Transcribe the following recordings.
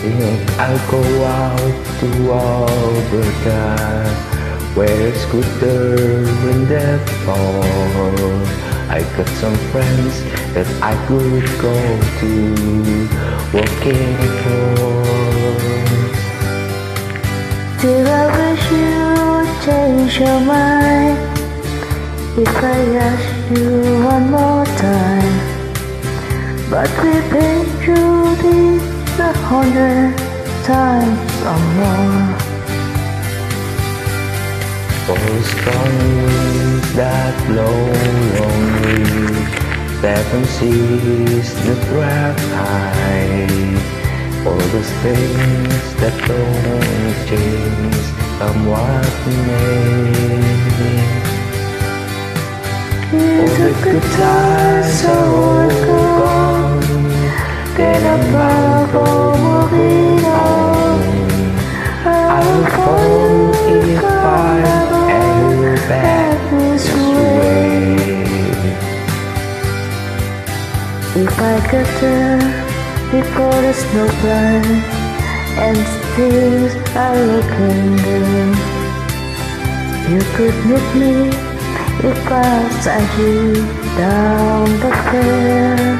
If I go out to Alberta, where it's gooder when that fall, I got some friends that I could go to working for. Still I wish you would change your mind if I ask you one more time. But we've been through this 100 times or more. For storms that blow lonely, 7 seas that drive high, all those things that don't change come what may. All the good times are all gone, then I'm bound for moving on. I'll fall if I ever back this way. If I got there before the snow blind and things are looking good, you could meet me if I sent you down the fair.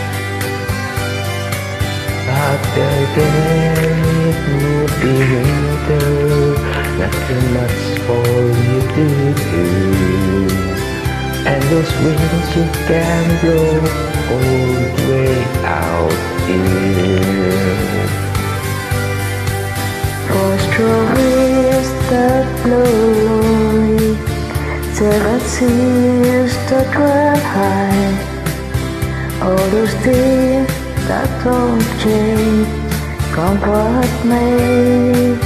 After then it would be winter, nothing much for you to do, and those winds you can blow all the way out here. For strawberries that blow lonely, 7 seas that run high, all those things that don't change, come what may.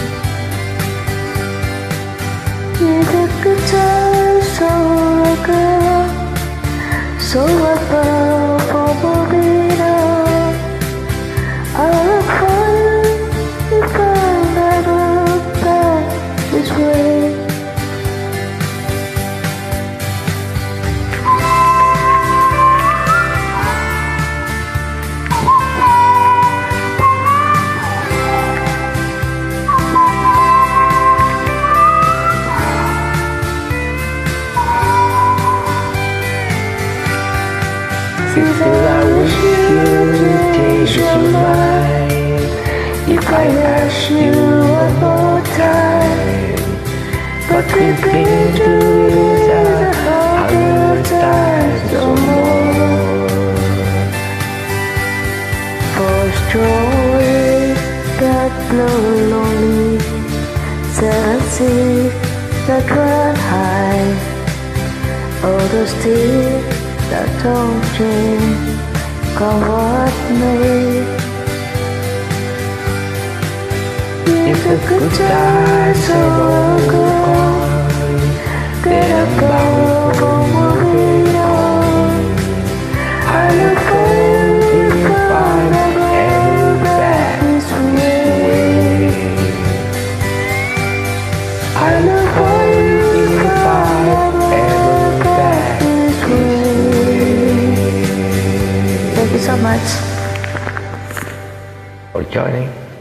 You took good times, so I go, so I fell for moving on. I'll look for you if I never look back this way. Still I wish you'd change your mind if I ask you one more time. But we've been through this 100 times or more. For strawberries that blow lonely, 7 seas that run high, all those tears that don't change, come what may. If the good times are all gone, then I'm bound for moving on. I look for you if I'm ever back this way. I look for you if I'm ever back this way. Thank you so much for joining.